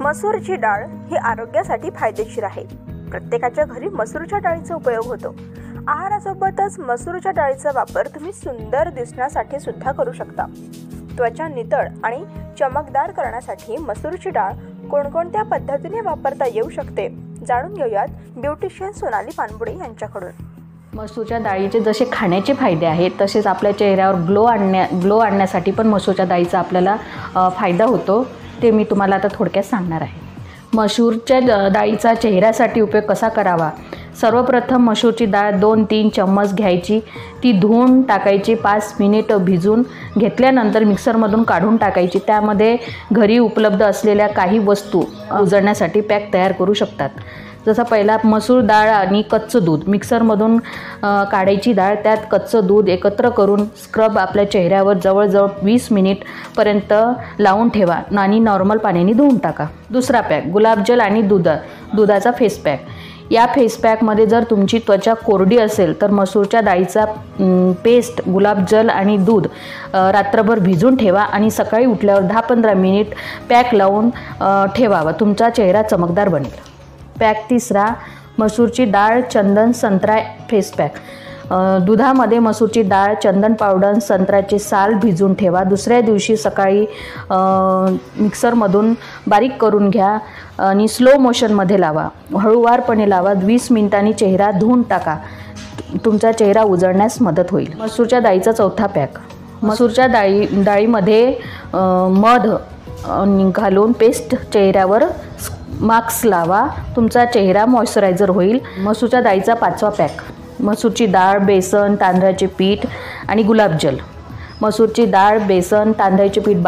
मसूरची डाळ ही आरोग्यासाठी फायदेशीर आहे. प्रत्येकाच्या घरी मसूरच्या डाळीचा उपयोग होतो. आहारासोबतच मसूरच्या डाळीचा वापर तुम्ही सुंदर दिसण्यासाठी सुद्धा करू शकता. त्वचा नितळ आणि चमकदार करण्यासाठी मसूरची डाळ कोणकोणत्या पद्धतीने वापरता येऊ शकते जाणून घेऊयात ब्युटिशियन सोनाली पानपुडे यांच्याकडून. मसूरच्या डाळीचे जसे खाण्याचे फायदे आहेत तसेच आपल्या चेहऱ्यावर ग्लो आणण्यासाठी पण मसूरच्या डाळीचा आपल्याला फायदा होतो. ते मी तुम्हाला आता थोडक्यात सांगणार आहे. मसूरच्या डाळीचा चेहऱ्यासाठी उपयोग कसा करावा. सर्वप्रथम मसूरची डाळ 2-3 चम्मच घ्यायची. ती धुवून टाकायची. 5 मिनिट भिजून घेतल्यानंतर मिक्सरमधून काढून टाकायची. त्यामध्ये घरी उपलब्ध असलेल्या काही वस्तू उजळण्यासाठी पॅक तयार करू शकतात. जसा पहिला मसूर डाळ आणि कच्चं दूध मिक्सरमधून काढायची डाळ, त्यात कच्चं दूध एकत्र करून स्क्रब आपल्या चेहऱ्यावर जवळजवळ 20 मिनिटपर्यंत लावून ठेवा आणि नॉर्मल पाण्याने धुवून टाका. दुसरा पॅक गुलाबजल आणि दुधाचा फेस पॅक. या फेस पॅकमध्ये जर तुमची त्वचा कोरडी असेल तर मसूरच्या डाळीचा पेस्ट, गुलाबजल आणि दूध रात्रभर भिजून ठेवा आणि सकाळी उठल्यावर 10-15 मिनिट पॅक लावून ठेवावा. तुमचा चेहरा चमकदार बनेल. पॅक तिसरा मसूरची डाळ, चंदन, संत्रा फेस पॅक. दुधामध्ये मसूरची डाळ, चंदन पावडर, संत्र्याचे साल भिजून ठेवा. दुसऱ्या दिवशी सकाळी मिक्सरमधून बारीक करून घ्या आणि स्लो मोशनमध्ये लावा. हळूवारपणे लावा. 20 मिनिटांनी चेहरा धुवून टाका. तुमचा चेहरा उजळण्यास मदत होईल. मसूरच्या डाळीचा चौथा पॅक. मसूरच्या डाळीमध्ये मध घालून पेस्ट चेहऱ्यावर मास्क लावा. तुमचा चेहरा मॉइश्चरायझर होईल. मसूरच्या डाळीचा 5वा पॅक. मसूरची डाळ, बेसन, तांदळाचे पीठ आणि गुलाबजल. मसूरची डाळ, बेसन, तांदळाचे पीठ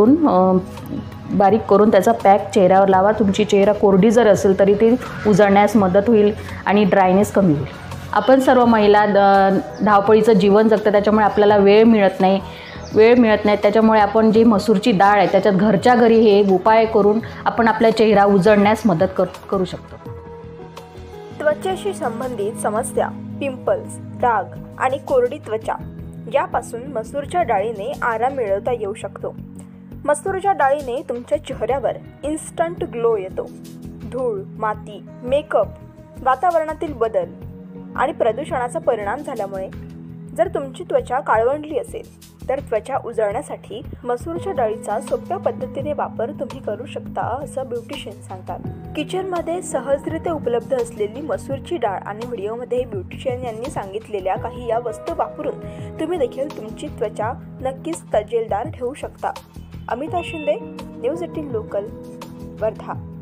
बारीक करून त्याचा पॅक चेहऱ्यावर लावा. तुमची चेहरा कोरडी जर असेल तरी ती उजळण्यास मदत होईल आणि ड्रायनेस कमी होईल. आपण सर्व महिला धावपळीचं जीवन जगतो, त्याच्यामुळे आपल्याला वेळ मिळत नाही. त्याच्यामुळे आपण जी मसूरची डाळ आहे त्याच्यात घरच्या घरी हे उपाय करून आपण आपला चेहरा उजळण्यास मदत करू शकतो. त्वचेशी संबंधित समस्या, पिंपल्स, डाग आणि कोरडी त्वचा यापासून मसूरच्या डाळीने आराम मिळवता येऊ शकतो. मसूरच्या डाळीने तुमच्या चेहऱ्यावर इन्स्टंट ग्लो येतो. धूळ, माती, मेकअप, वातावरणातील बदल आणि प्रदूषणाचा परिणाम झाल्यामुळे जर तुमची त्वचा काळवंडली असेल तर त्वचा उजळण्यासाठी मसूरच्या डाळीचा सोप्या पद्धतीने वापर तुम्ही करू शकता असं ब्युटिशियन सांगतात. किचनमध्ये सहजरित्या उपलब्ध असलेली मसूरची डाळ आणि व्हिडिओमध्ये ब्युटिशियन यांनी सांगितलेल्या काही या वस्तू वापरून तुम्ही देखील तुमची त्वचा नक्कीच तजेलदार ठेवू शकता. Amita Shinde, news 18 local, Wardha.